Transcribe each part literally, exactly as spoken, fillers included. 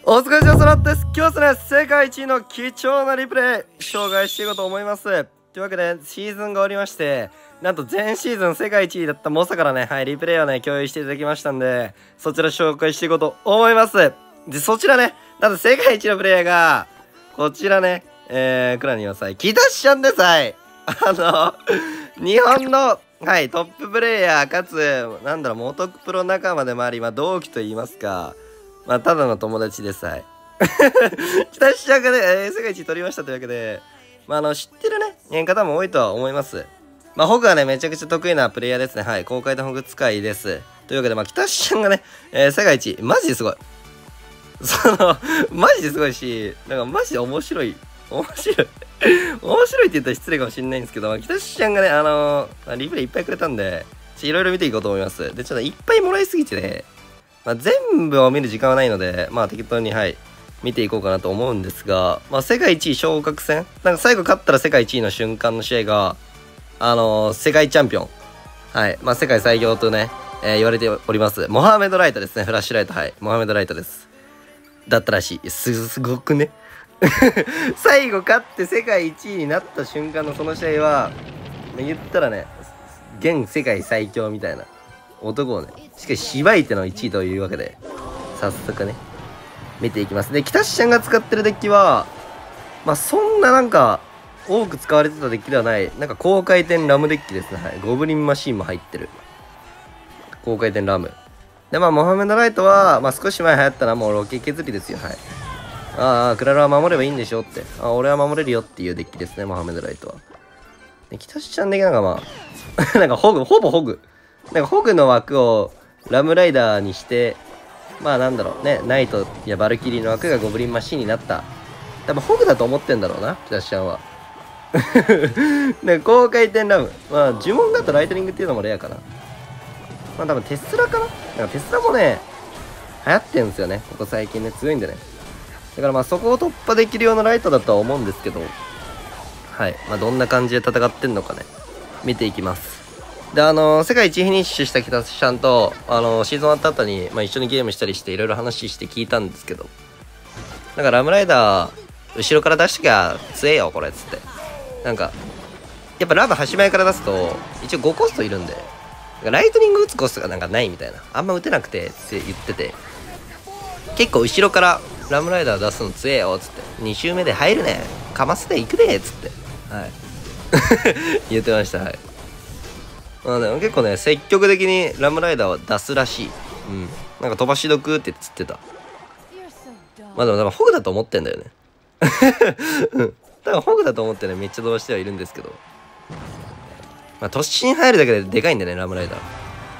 お疲れ様です。今日はですね、世界一の貴重なリプレイ紹介していこうと思います。というわけでシーズンが終わりまして、なんと前シーズン世界一位だったモサからね、はい、リプレイをね共有していただきましたんで、そちら紹介していこうと思います。でそちらね、なんと世界一のプレイヤーがこちらね、えー、クラにはさいキタシちゃんでさいあの日本のはいトッププレイヤーかつなんだろう元プロ仲間でもあり、まあ同期と言いますか、まあただの友達でさえ北志ちゃんがね、えー、世界一取りましたというわけで、まああの知ってるね方も多いとは思います。まあホグはねめちゃくちゃ得意なプレイヤーですね。はい、公開でホグ使いです。というわけで、まあ北志ちゃんがね、えー、世界一マジですごい、そのマジですごいし、なんかマジで面白い面白い面白いって言ったら失礼かもしれないんですけど、まあ、北志ちゃんがね、あのー、リプレイいっぱいくれたんでいろいろ見ていこうと思います。でちょっといっぱいもらいすぎてね、まあ、全部を見る時間はないので、まあ適当にはい見ていこうかなと思うんですが、まあ世界一位昇格戦、なんか最後勝ったら世界一位の瞬間の試合が、あのー、世界チャンピオン、はい、まあ世界最強とね、えー、言われております、モハメドライトですね、フラッシュライト、はい、モハメドライトです。だったらしい。す、すごくね。最後勝って世界一位になった瞬間のその試合は、言ったらね、現世界最強みたいな男をね、しかし芝居てのいちいというわけで、早速ね見ていきます。で北志ちゃんが使ってるデッキはまあそんななんか多く使われてたデッキではない、なんか高回転ラムデッキですね。はい、ゴブリンマシーンも入ってる高回転ラムで、まあモハメドライトはまあ少し前流行ったのはもうロケ削りですよ。はい、ああクララは守ればいいんでしょって、あ俺は守れるよっていうデッキですね、モハメドライトは。で北志ちゃん的なんかまあなんかホグほぼホグなんかホグの枠をラムライダーにして、まあなんだろうね、ナイトやバルキリーの枠がゴブリンマシーンになった。多分ホグだと思ってんだろうな、北志ちゃんは。で高回転ラム、まあ呪文だとライトニングっていうのもレアかな。まあ多分テスラかな、なんかテスラもね流行ってんですよね、ここ最近ね、強いんでね。だからまあそこを突破できるようなライトだとは思うんですけど、はい、まあどんな感じで戦ってんのかね見ていきます。であのー、世界一フィニッシュした北志ちゃんと、あのー、シーズン終わった後に、まあ、一緒にゲームしたりしていろいろ話して聞いたんですけど、なんかラムライダー後ろから出しときゃ強えよこれっつって、なんかやっぱラム端前から出すと一応ごコストいるんで、ライトニング打つコストがなんかないみたいな、あんま打てなくてって言ってて、結構後ろからラムライダー出すの強えよっつって、に周目で入るねかますでいくねっつって、はい言ってました。はい、まあでも結構ね積極的にラムライダーは出すらしい。うん、なんか飛ばしどくってつってた。まあでも多分ホグだと思ってんだよね。うん多分ホグだと思ってねめっちゃ飛ばしてはいるんですけど、まあ突進入るだけででかいんでね、ラムライダー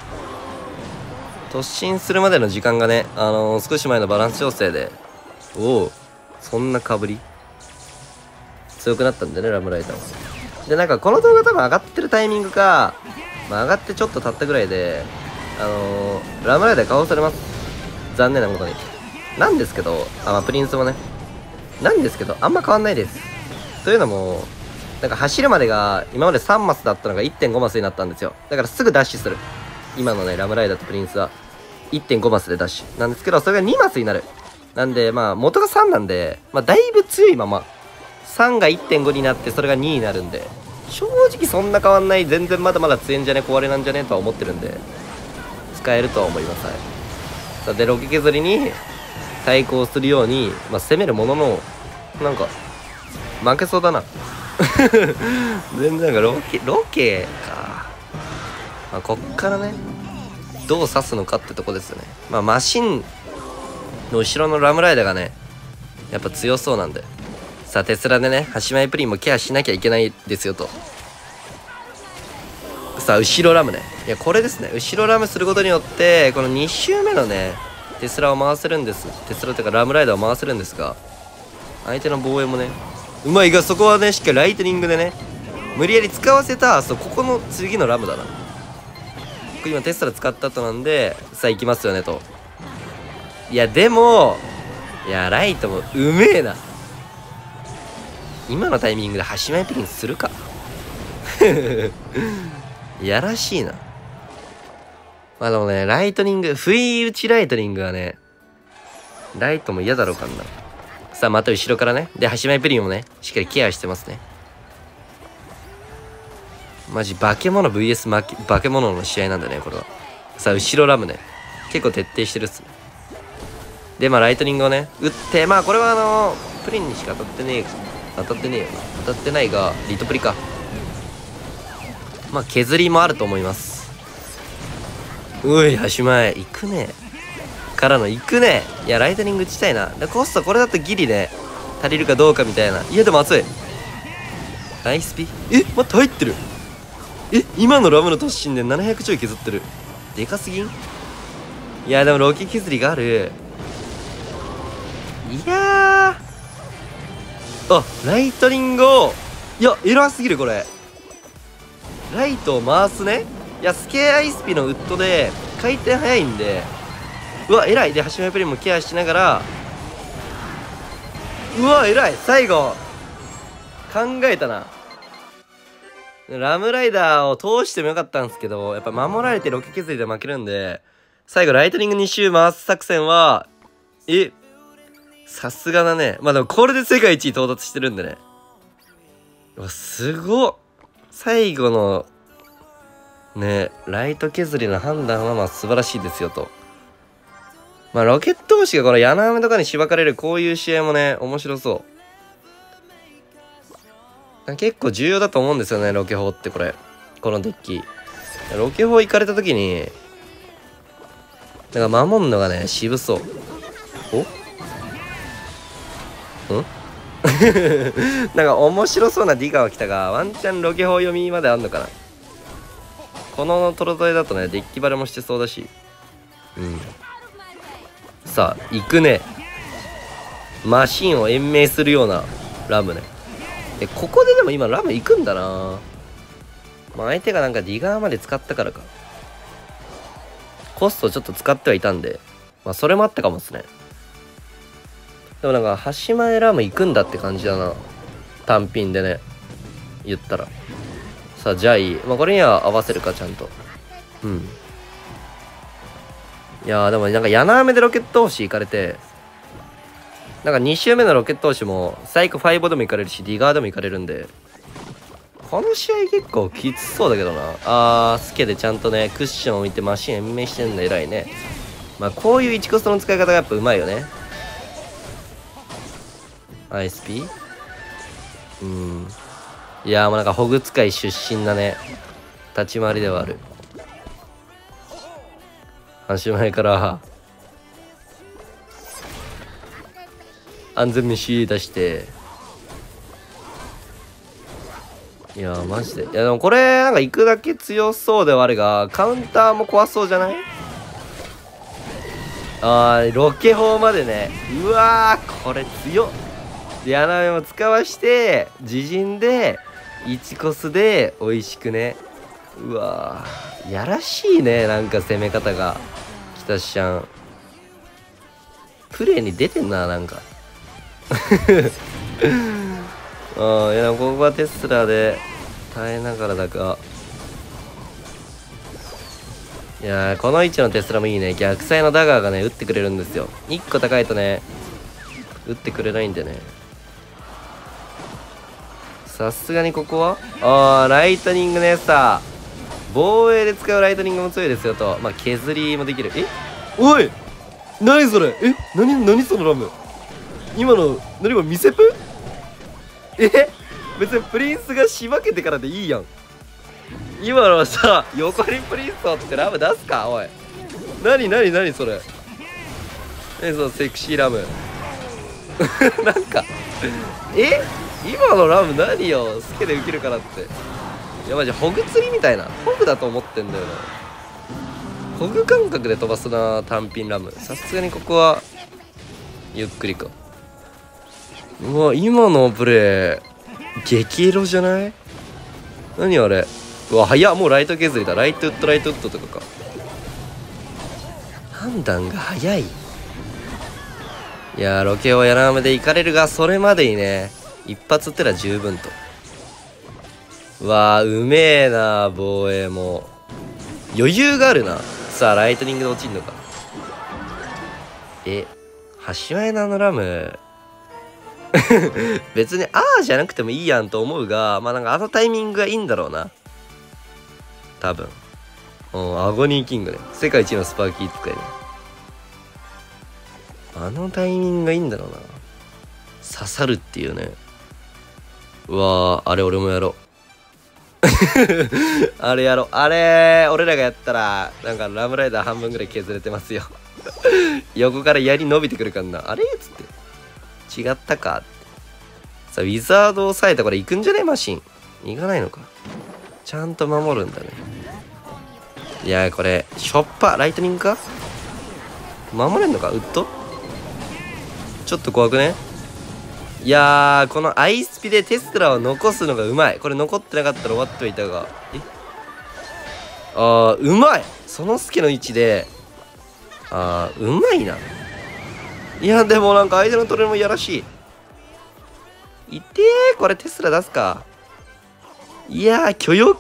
突進するまでの時間がね、あのー、少し前のバランス調整で、おおそんなかぶり強くなったんだよね、ラムライダーは。でなんかこの動画多分上がってるタイミングか、まあ、上がってちょっと経ったぐらいで、あのー、ラムライダー顔されます、残念なことに。なんですけど、あ、まあ、プリンスもねなんですけどあんま変わんないです。というのもなんか走るまでが今までさんマスだったのが いってんご マスになったんですよ。だからすぐダッシュする、今のねラムライダーとプリンスは いってんご マスでダッシュなんですけど、それがにマスになる。なんでまあ元がさんなんで、まあ、だいぶ強いままさんが いってんご になってそれがにになるんで、正直そんな変わんない、全然まだまだ強いんじゃね壊れなんじゃねとは思ってるんで使えるとは思います。はい、さあでロケ削りに対抗するように、まあ、攻めるもののなんか負けそうだな全然なんかロケロケか、まあ、こっからねどう刺すのかってとこですよね。まあマシンの後ろのラムライダーがねやっぱ強そうなんで、さあテスラでね端前プリンもケアしなきゃいけないですよと。さあ後ろラムね、いやこれですね、後ろラムすることによってこのに周目のねテスラを回せるんです。テスラというかラムライダーを回せるんですが、相手の防衛もねうまいが、そこはねしっかりライトニングでね無理やり使わせた、そうここの次のラムだな、今テスラ使った後なんでさあ行きますよねと。いやでもいやライトもうめえな、今のタイミングで端前プリンするかやらしいな。まあでもねライトニング不意打ちライトニングはねライトも嫌だろうかんな。さあ、また後ろからね。で、端前プリンもね、しっかりケアしてますね。マジ、化け物 ブイエス 化け物の試合なんだね、これは。さあ、後ろラムね。結構徹底してるっすね。で、まあ、ライトニングをね、打って、まあ、これはあのー、プリンにしか当たってねえ、当たってねえよな。当たってないが、リトプリか。まあ、削りもあると思います。うい、端前、行くね。からの、行くね。いや、ライトニング打ちたいな。で、コストこれだとギリね、足りるかどうかみたいな。いや、でも熱い。ナイスピ。え、待って、入ってる。え、今のラムの突進でななひゃくちょい削ってる。でかすぎん？いや、でもロキ削りがある。いやー、あ、ライトニングを、いや、エラーすぎるこれ。ライトを回すね。いや、スケアイスピのウッドで回転早いんで、うわ、偉い。で、端前プリンもケアしながら、うわ、偉い。最後考えたな。ラムライダーを通してもよかったんですけど、やっぱ守られてロケ削りで負けるんで、最後ライトニングに周回す作戦は、え、さすがだね。まあでもこれで世界一到達してるんでね。うわ、すごっ。最後の、ね、ライト削りの判断はまあ素晴らしいですよと。まあロケット星がこの柳雨とかにしばかれるこういう試合もね、面白そう。結構重要だと思うんですよね、ロケ砲ってこれ。このデッキ。ロケ砲行かれた時に、なんか守んのがね、渋そう。おんなんか面白そうなディガーは来たが、ワンチャンロケ砲読みまであんのかな。このトロトレだとね、デッキバレもしてそうだし。うん。さあ、行くね。マシンを延命するようなラムね。え、ここででも今ラム行くんだな。まあ相手がなんかディガーまで使ったからか。コストちょっと使ってはいたんで、まあそれもあったかもっすね。でもなんか端前ラム行くんだって感じだな。単品でね。言ったら。さあ、じゃあいい。まあこれには合わせるか、ちゃんと。うん。いやーでもなんか柳雨でロケット星行かれて、なんかに周目のロケット星もサイクごでも行かれるし、ディガーでも行かれるんで、この試合結構きつそうだけどな。あー、スケでちゃんとね、クッションを置いてマシン延命してんの偉いね。まあこういういちコストの使い方がやっぱうまいよね。アイエスピー？ うん。いやーもうなんかホグ使い出身だね。立ち回りではある。端前から安全飯出して、いやーマジで、いやでもこれなんか行くだけ強そうではあるが、カウンターも怖そうじゃない？あー、ロケ砲までね。うわー、これ強っ。で、柳雨も使わして自陣でいちコスで美味しくね。うわー、やらしいね、なんか攻め方が。北ちゃんプレーに出てんな、なんかああ、いや、ここはテスラで耐えながらだが、いやーこの位置のテスラもいいね。逆サイのダガーがね打ってくれるんですよ。いっこ高いとね打ってくれないんでね。さすがにここはああ、ライトニングね。さあ、防衛で使うライトニングも強いですよと。まあ削りもできる。え、おい、何それ。え、何何そのラム。今の何これ、ミセプ。え、別にプリンスがしばけてからでいいやん。今のさ、横にプリンスをってラム出すか。おい、何何何それ。何そのセクシーラムなんかえ、今のラム何よ、スケで受けるからって。いやマジホグ釣りみたいな、ホグだと思ってんだよな。ホグ感覚で飛ばすな、単品ラム。さすがにここはゆっくりか。うわ、今のプレー激エロじゃない？何あれ。うわ、早っ。もうライト削りだ。ライトウッドライトウッドとかか。判断が早い。いやー、ロケを柳雨で行かれるが、それまでにね一発ってら十分と。うわー、うめえな。防衛も余裕があるな。さあ、ライトニングで落ちんのか。え、 シマエナのラム別にああじゃなくてもいいやんと思うが、まあなんかあのタイミングがいいんだろうな多分。うん、アゴニーキングね、世界一のスパーキー使いね。あのタイミングがいいんだろうな、刺さるっていうね。うわー、あれ俺もやろうあれやろう、あれ俺らがやったらなんかラムライダー半分ぐらい削れてますよ横から槍伸びてくるからな、あれっつって違ったかってさあ、ウィザードを抑えたこれ行くんじゃねマシン。行かないのか、ちゃんと守るんだね。いやーこれショッパーライトニングか守れんのか、ウッドちょっと怖くね。いやーこのアイスピでテスラを残すのがうまい。これ残ってなかったら終わってはいたが、えあーうまい、そのスケの位置であーうまいな。いやでもなんか相手のトレもいやらしい。いてー、これテスラ出すか。いやー許容か。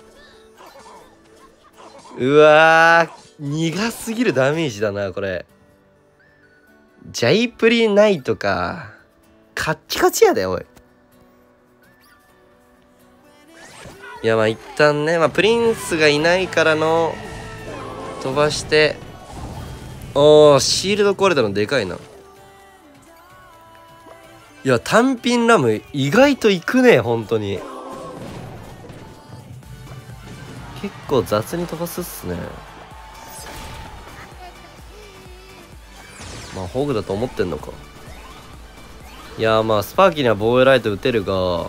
うわー苦すぎるダメージだなこれ。ジャイプリナイトか、カッチカチやでおい。いやまあ一旦ね、まあ、プリンスがいないからの飛ばして、おーシールド壊れたのでかいな。いや単品ラム意外といくね本当に。結構雑に飛ばすっすね。まあホグだと思ってんのか。いやまあスパーキーには防衛ライト打てるが、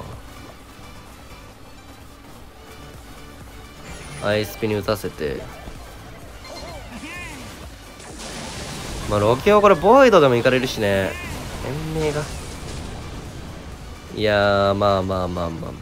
アイスピに打たせて、まあロケオこれボイドでもいかれるしね、延命が。いやーまあまあまあまあま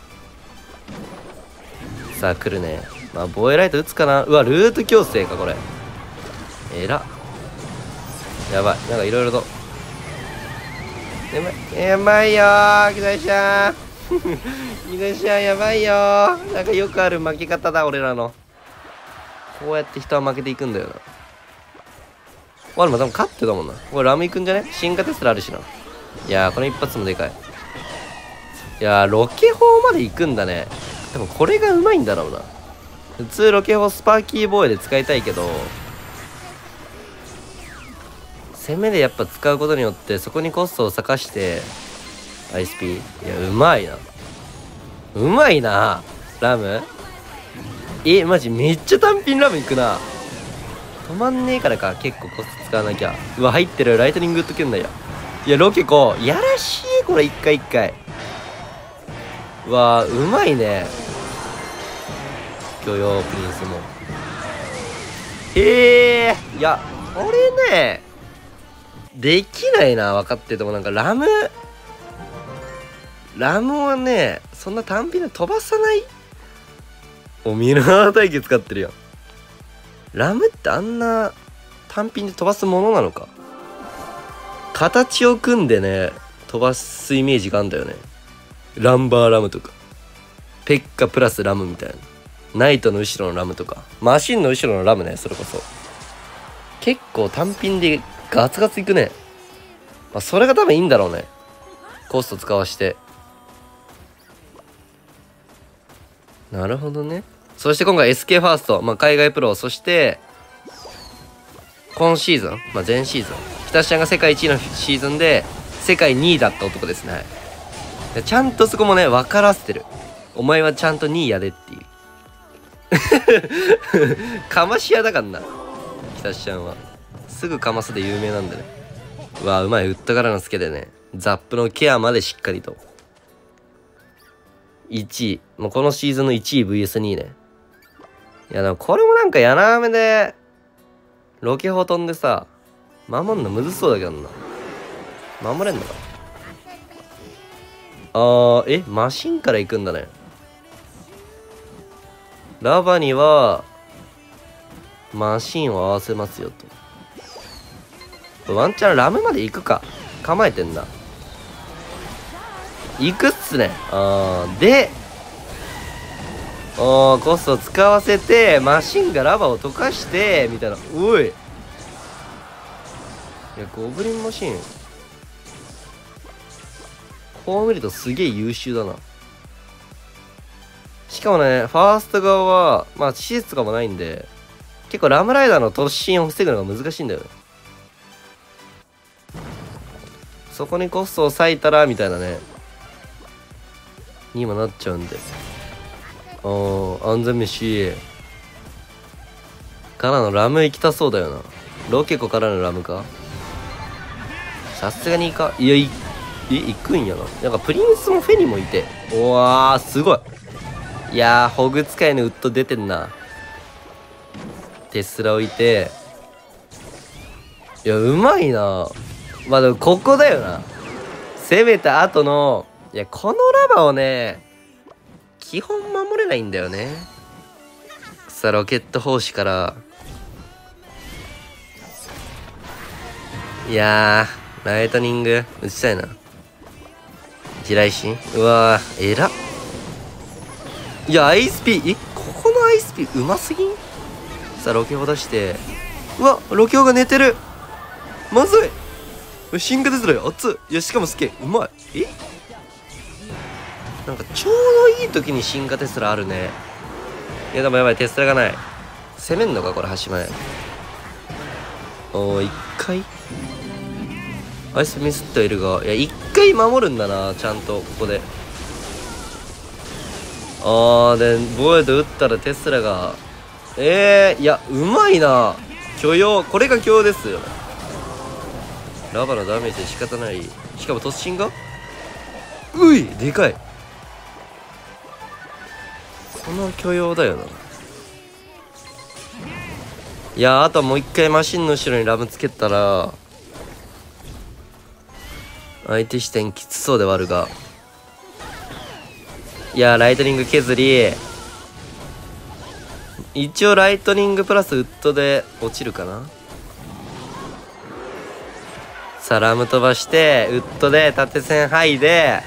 あ、さあ来るね。まあ防衛ライト打つかな。うわルート強制かこれ、えらやばい、なんかいろいろとやばいやばいよー木田さん木田さんやばいよー。なんかよくある負け方だ俺らの。こうやって人は負けていくんだよな。わでも多分勝ってたもんな。これラムいくんじゃね、進化テスラあるしな。いやーこの一発もでかい。いやーロケ砲まで行くんだね。でもこれがうまいんだろうな。普通ロケ砲スパーキー防衛で使いたいけど、攻めでやっぱ使うことによってそこにコストを割かしてアイスピー、いやうまいな、うまいなラム。えマジめっちゃ単品ラムいくな。止まんねえからか、結構コスト使わなきゃ。うわ入ってる、ライトニングウッドキュンだよ。いやロケコやらしいこれ一回一回。うわうまいね許容プリンスも。へえいやこれねできないな、分かってても。なんかラムラムはねそんな単品で飛ばさない。おミラー対決使ってるやん。ラムってあんな単品で飛ばすものなのか。形を組んでね飛ばすイメージがあるんだよね。ランバーラムとかペッカプラスラムみたいな、ナイトの後ろのラムとかマシンの後ろのラムね。それこそ結構単品でガツガツいくね。まあ、それが多分いいんだろうね、コスト使わして。なるほどね。そして今回 エスケー ファースト、まあ、海外プロ、そして今シーズン、まあ、前シーズン北ちゃんが世界いちいのシーズンで世界にいだった男ですね。ちゃんとそこもね分からせてる。お前はちゃんとにいやでっていうかまし屋だからな北ちゃんは。すぐかますで有名なんでね。うわうまい、ウッドからのスケでねザップのケアまでしっかりといちい、もうこのシーズンのいちい ブイエスに いね。いやでもこれもなんか柳雨でロケ砲飛んでさ守んのむずそうだけどな。守れんのか。あーえマシンから行くんだね。ラバにはマシンを合わせますよと。ワンチャンラムまで行くか。構えてんな。行くっすね。あーでおーコスト使わせてマシンがラバを溶かしてみたいな。おいいやゴブリンマシンこう見るとすげえ優秀だな。しかもねファースト側はまあ施設とかもないんで結構ラムライダーの突進を防ぐのが難しいんだよね。そこにコストを割いたらみたいなねにもなっちゃうんで、ああ安全飯からのラム行きたそうだよな。ロケコからのラムかさすがにいかいやいえ行くんやな。なんかプリンスもフェニもいて、おわーすごい。いやーホグ使いのウッド出てんな。テスラ置いて、いやうまいな。まあでもここだよな、攻めた後の。いやこのラバをね基本守れないんだよね。さあロケット砲士から、いやーライトニング打ちたいな。地雷神うわーえらっ。いやアイスピーえここのアイスピーうますぎん。さあロケ砲出して、うわロケ砲が寝てる。まずい進化ですら熱い。いやしかもすげえうまい。えなんかちょうどいい時に進化テスラあるね。いやでもやばいテスラがない。攻めんのかこれ端前。おー一回アイスミスってはいるが、いや一回守るんだなちゃんとここで。あーでボエド打ったらテスラがえー、いやうまいな。許容これが許容ですよ。ラバのダメージで仕方ない。しかも突進がういでかい。この許容だよな。いやあとはもう一回マシンの後ろにラムつけたら相手視点きつそうではあるが、いやライトニング削り一応ライトニングプラスウッドで落ちるかな。さあラム飛ばしてウッドで縦線剥いで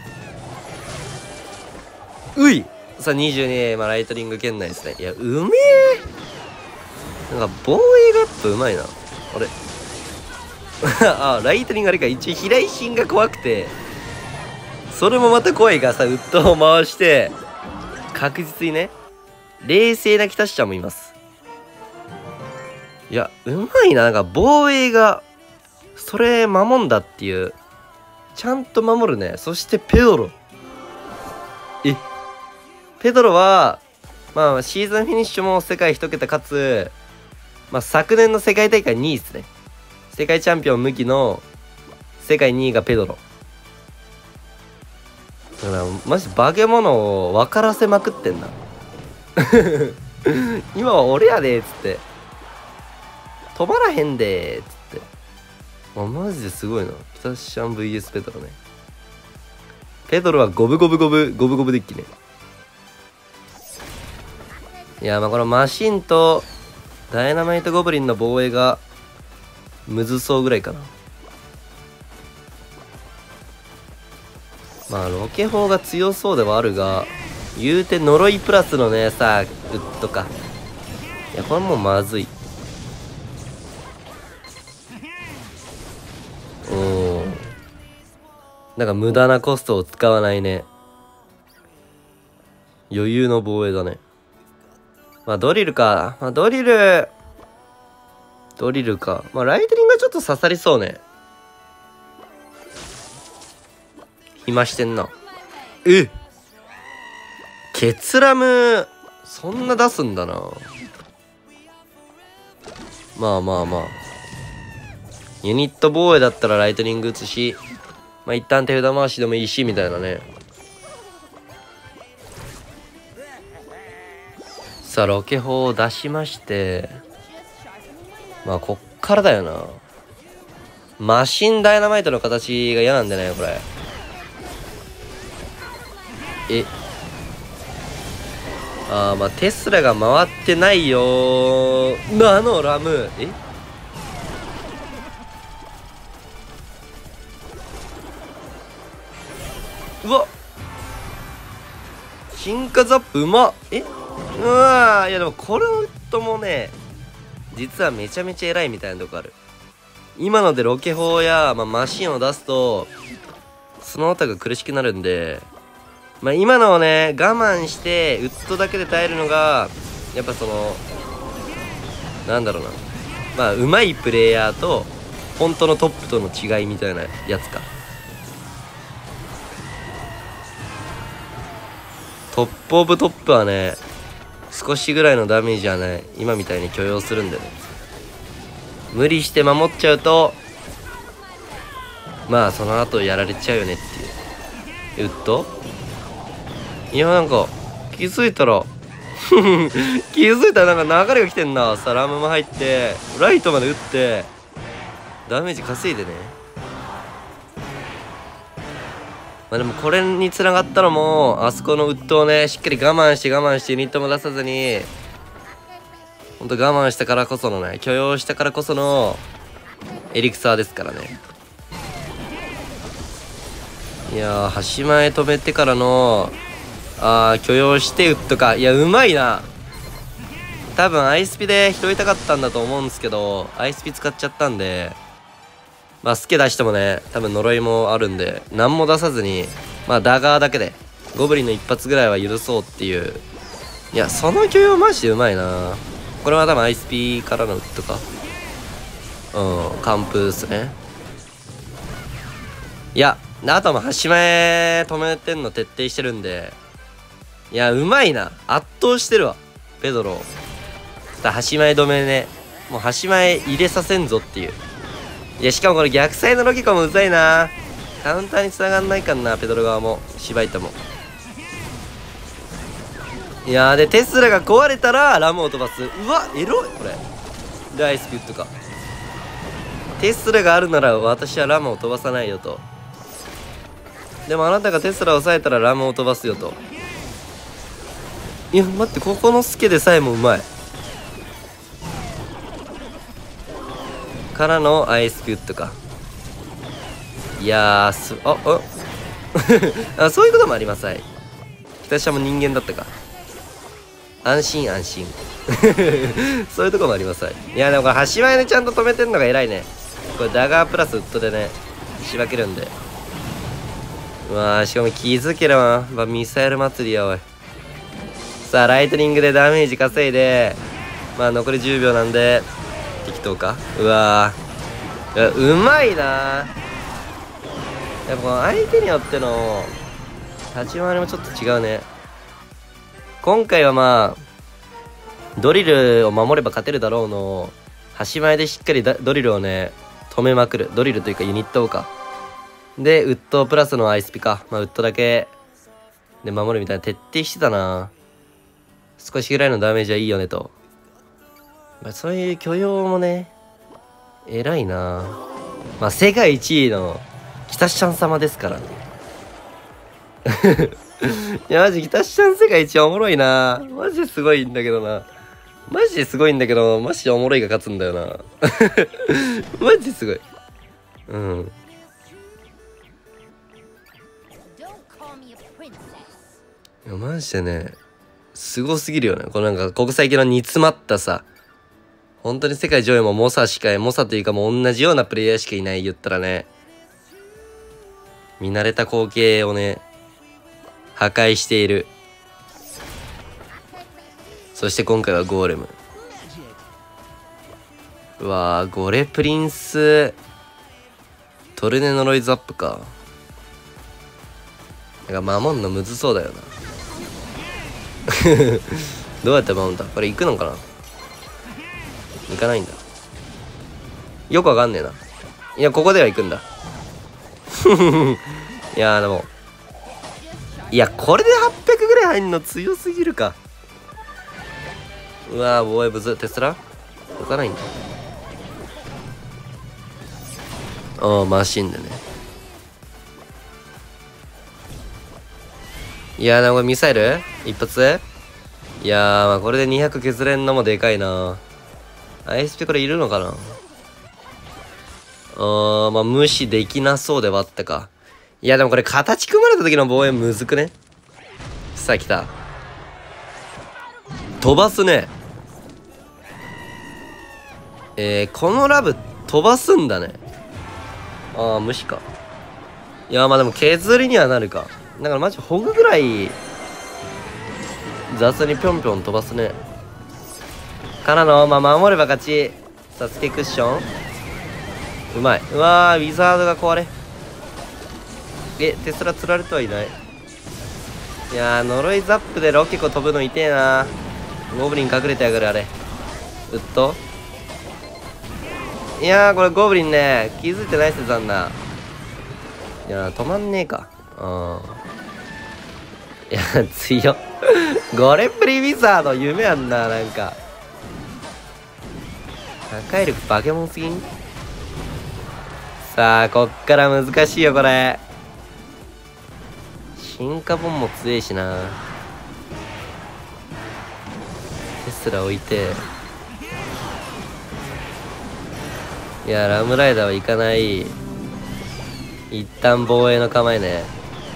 うい。さあにじゅうに、今ライトニング圏内ですね。いやうめえ。なんか防衛ガップうまいな。あれあライトニングあれか。一応飛来心が怖くてそれもまた怖いがさウッドを回して確実にね冷静な北下もいます。いやうまいな。なんか防衛がそれ守んだっていうちゃんと守るね。そしてペドロえペドロはまあシーズンフィニッシュも世界一桁かつ、まあ、昨年の世界大会にいですね。世界チャンピオン無期の世界にいがペドロだからマジ化け物を分からせまくってんな今は俺やでっつって止まらへんでーっつってあマジですごいな。ピタシャン ブイエス ペドロね。ペドロはゴブゴブゴブゴブゴブデッキね。いやまあこのマシンとダイナマイトゴブリンの防衛がむずそうぐらいかな。まあロケ砲が強そうではあるが言うて呪いプラスのねさウッドか。いやこれもうまずい。おおなんか無駄なコストを使わないね。余裕の防衛だね。まあドリルか。まあドリルドリルか。まあライトニングがちょっと刺さりそうね。暇してんな。えケツラムそんな出すんだな。まあまあまあユニット防衛だったらライトニング打つし、まあ一旦手札回しでもいいしみたいなね。さあロケ砲を出しまして、まあこっからだよな。マシンダイナマイトの形が嫌なんだよねこれ。えあーまあテスラが回ってないよーなのラム。えうわ進化ザップうまっ。えうわーいやでもこれともね実はめちゃめちゃ偉いみたいなとこある。 今のでロケ砲や、まあ、マシンを出すとその他が苦しくなるんで、まあ、今のをね我慢してウッドだけで耐えるのがやっぱそのなんだろうな、まあ上手いプレイヤーと本当のトップとの違いみたいなやつか。トップオブトップはね少しぐらいのダメージはね今みたいに許容するんでね、無理して守っちゃうとまあその後やられちゃうよねっていう。ウッドいやなんか気づいたら気づいたらなんか流れが来てんな。さラムも入ってライトまで打ってダメージ稼いでね。まあでもこれにつながったのもあそこのウッドをねしっかり我慢して我慢してユニットも出さずにほんと我慢したからこそのね許容したからこそのエリクサーですからね。いやー端前止めてからのあー許容してウッドか。いやうまいな。多分アイスピで拾いたかったんだと思うんですけどアイスピ使っちゃったんで、まあスケ出してもね多分呪いもあるんで何も出さずにまあダガーだけでゴブリンの一発ぐらいは許そうっていう。いやその許容マジでうまいな。これは多分アイスピからのウッドか。うん完封っすね。いやあとも端前止めてんの徹底してるんで、いやうまいな。圧倒してるわペドロ。端前止めねもう端前入れさせんぞっていう。いやしかもこれ逆サイドロケコもうざいな。カウンターに繋がんないかんなペドロ側もシバイタも。いやーでテスラが壊れたらラムを飛ばす。うわエロいこれでアイスピュットか。テスラがあるなら私はラムを飛ばさないよと。でもあなたがテスラを抑えたらラムを飛ばすよと。いや待ってここのスケでさえもうまいからのアイスピュットか。いやーすあああそういうこともあります。はい、北下も人間だったか。安心安心そういうとこもあります。はい、いやでもこれ端前でちゃんと止めてんのが偉いね。これダガープラスウッドでね仕分けるんで。うわーしかも気づければ、まあ、ミサイル祭りやおい。さあライトニングでダメージ稼いでまあ残りじゅうびょうなんで適当か。うわーうまいな。やっぱこの相手によっての立ち回りもちょっと違うね。今回はまあドリルを守れば勝てるだろうの端前でしっかりドリルをね止めまくる。ドリルというかユニットをかでウッドプラスのアイスピか、まあ、ウッドだけで守るみたいな徹底してたな。少しぐらいのダメージはいいよねと、まあ、そういう許容もね偉いな。まあ世界一位の北シャン様ですからねいやマジ北シャン世界一おもろいな。マジですごいんだけどな。マジですごいんだけどマジでおもろいが勝つんだよなマジですごい。うんいやマジでねすごすぎるよね。このなんか国際系の煮詰まったさ本当に世界上位も猛者しか猛者というかもう同じようなプレイヤーしかいない。言ったらね見慣れた光景をね破壊している。そして今回はゴーレム。うわーゴレプリンストルネノロイズアップか。なんか守んのむずそうだよなどうやって守んだこれ行くのかな。行かないんだ。よくわかんねえな。いやここでは行くんだいやでもいやこれではっぴゃくぐらい入んの強すぎるか。うわー防衛ブズテスラ置かないんだ。ああマシンでね。いやーこれミサイル一発。いやーまあこれでにひゃく削れんのもでかいな。アイスピこれいるのかな。あーまあ無視できなそうではあったか。いやでもこれ形組まれた時の防衛むずくね。さあ来た飛ばすね。えー、このラブっ飛ばすんだね。ああ、無視か。いや、まあでも削りにはなるか。だからマジホグぐらい雑にぴょんぴょん飛ばすね。からの、まあ守れば勝ち。サスケクッション。うまい。うわー、ウィザードが壊れ。え、テスラ釣られてはいない。いやー、呪いザップでロケコ飛ぶの痛えな。ゴブリン隠れてやがる、あれ。うっと。いやー、これゴブリンね、気づいてない説あんな。いやー、止まんねえか。うん。いや、強っ。ゴレプリウィザード、夢あんな、なんか。破壊力バケモンすぎん？さあ、こっから難しいよ、これ。進化ボンも強いしな。テスラ置いて。いや、ラムライダーは行かない。一旦防衛の構えね。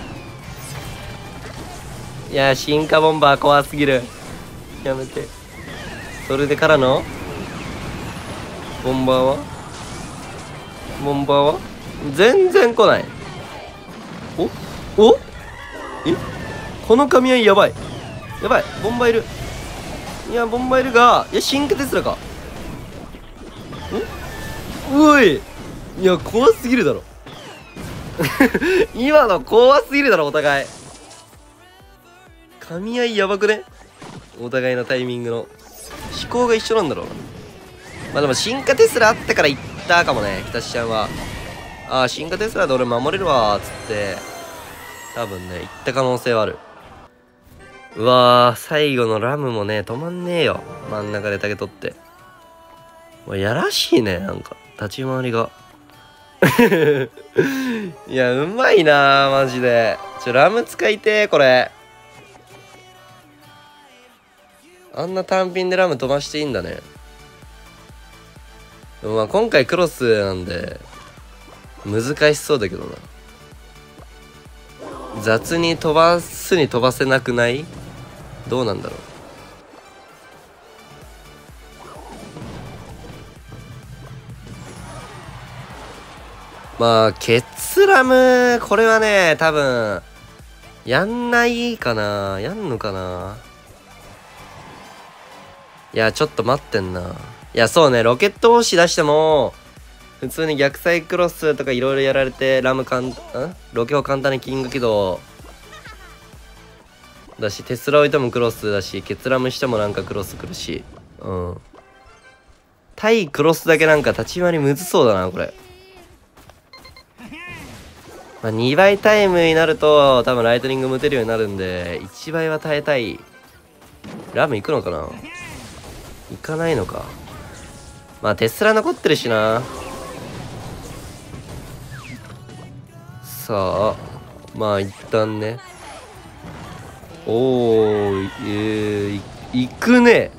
いや、進化ボンバー怖すぎる。やめて。それでからのボンバーはボンバーは全然来ない。おおえこの噛み合いやばい。やばい。ボンバーいる。いや、ボンバーいるが、いや、進化テスラか。おおい。いや、怖すぎるだろ。今の怖すぎるだろ、お互い。噛み合いやばくね？お互いのタイミングの。思考が一緒なんだろうな。まあでも、進化テスラあったから行ったかもね、ひたしちゃんは。ああ、進化テスラで俺守れるわー、つって。多分ね、行った可能性はある。うわー、最後のラムもね、止まんねえよ。真ん中で竹取って。もうやらしいね、なんか。立ち回りが。いや、うまいなー、マジで。ちょ、ラム使いてー、これ。あんな単品でラム飛ばしていいんだね。でもまあ今回クロスなんで、難しそうだけどな。雑に飛ばすに飛ばせなくない？どうなんだろう。まあ、ケツラム、これはね、多分、やんないかな？やんのかな？いや、ちょっと待ってんな。いや、そうね、ロケット押し出しても、普通に逆サイクロスとかいろいろやられて、ラムかん、んロケを簡単にキング起動だし、テスラ置いてもクロスだし、ケツラムしてもなんかクロス来るし、うん。対クロスだけなんか立ち回りむずそうだな、これ。まあ、にばいタイムになると、多分ライトニングも打てるようになるんで、いちばいは耐えたい。ラム行くのかな？行かないのか。まあ、テスラ残ってるしな。さあ、まあ、一旦ね。おー、えー、い、行くね。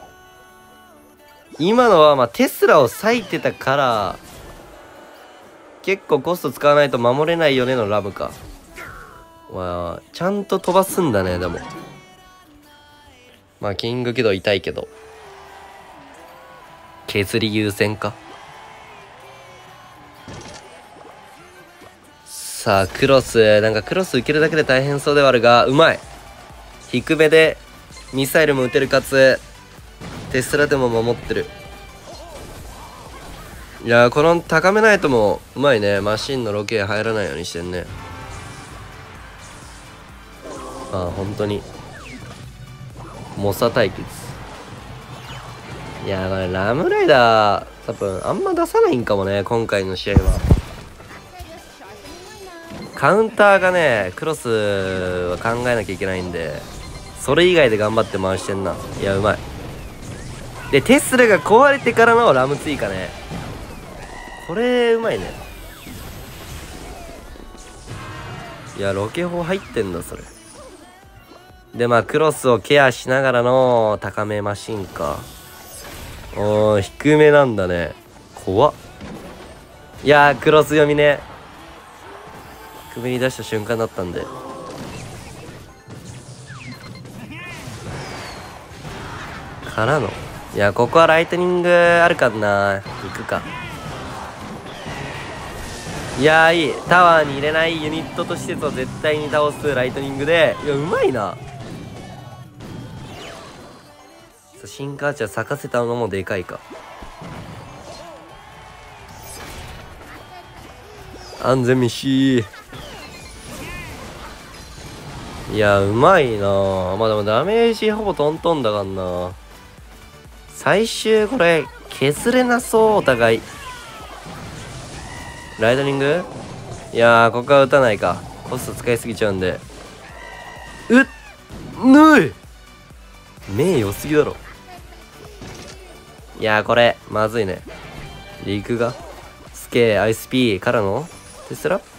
今のは、まあ、テスラを割いてたから、結構コスト使わないと守れないよねのラムか。まあ、ちゃんと飛ばすんだね、でも。まあ、キング起動痛いけど。削り優先か。さあ、クロス。なんかクロス受けるだけで大変そうではあるが、うまい。低めでミサイルも撃てるかつ、テスラでも守ってる。いやー、この高めないともうまいね。マシンのロケ入らないようにしてんね。ああ、本当に。猛者対決。いやー、これラムライダー、多分あんま出さないんかもね、今回の試合は。カウンターがね、クロスは考えなきゃいけないんで、それ以外で頑張って回してんな。いや、うまい。で、テスラが壊れてからのラム追加ね。これ、うまいね。いや、ロケ砲入ってんだ、それ。で、まあ、クロスをケアしながらの高めマシンか。おー、低めなんだね。怖っ。いやー、クロス読みね。低めに出した瞬間だったんで。からの。いや、ここはライトニングあるかな。行くか。 いやーいい。タワーに入れないユニットと施設を絶対に倒すライトニングで、いやうまいな。シンカーチャー咲かせたのもでかいか。安全ミシー。いやうまいな。まあでもダメージほぼトントンだからな。最終これ削れなそう。お互いライトニング。いやーここは打たないか。コスト使いすぎちゃうんで。うっぬい目良すぎだろ。いやーこれまずいね。リークがスケアイスピーからのテスラ。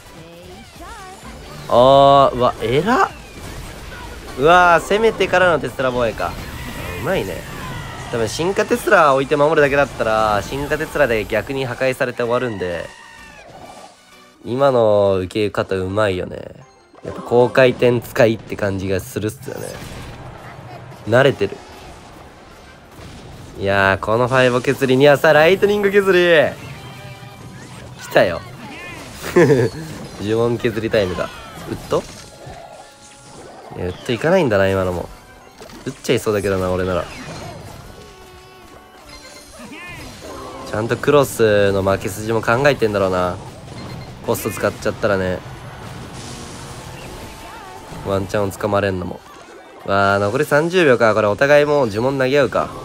あーうわえらっ。うわー攻めてからのテスラ防衛か。うまいね。多分進化テスラ置いて守るだけだったら進化テスラで逆に破壊されて終わるんで、今の受け方うまいよね。やっぱ高回転使いって感じがするっすよね。慣れてる。いやーこのファイブ削りにはさライトニング削り来たよ。呪文削りタイムだ。ウッドいやウッドいかないんだな今のも。打っちゃいそうだけどな俺なら。ちゃんとクロスの負け筋も考えてんだろうな。コスト使っちゃったらね、ワンチャンを捕まれんのも。わあ残りさんじゅうびょうか。これお互いもう呪文投げ合うか。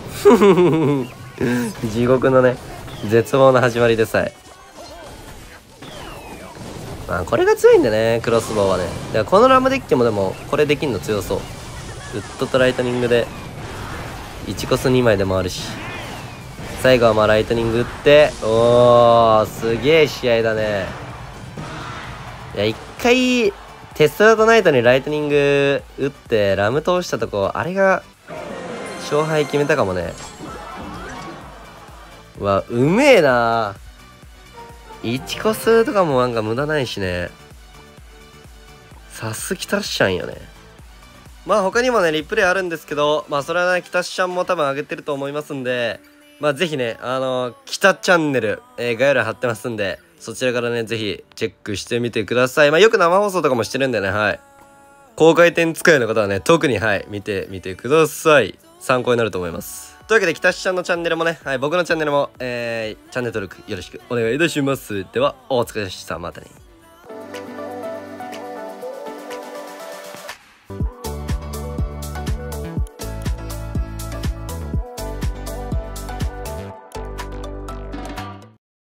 地獄のね絶望の始まりでさえ。まあこれが強いんでねクロスボウはね。だからこのラムデッキもでもこれできんの強そう。ウッドとライトニングでいちコスにまいでもあるし、最後はまあライトニング打って、おーすげえ試合だね。いや一回テスラとナイトにライトニング打ってラム通したとこ、あれが勝敗決めたかもね。うわうめえな。いちコスとかもなんか無駄ないしね。さすきたっしゃんよね。まあ他にもねリプレイあるんですけど、まあそれはねきたっしゃんも多分上げてると思いますんで、まあぜひねあのー、きたチャンネル、えー、概要欄貼ってますんで、そちらからねぜひチェックしてみてください。まあよく生放送とかもしてるんでね、はい、高回転使いの方はね特にはい見てみてください。参考になると思います。というわけできたっしゃんのチャンネルもね、はい、僕のチャンネルも、えー、チャンネル登録よろしくお願いいたします。ではお疲れ様でした。またね。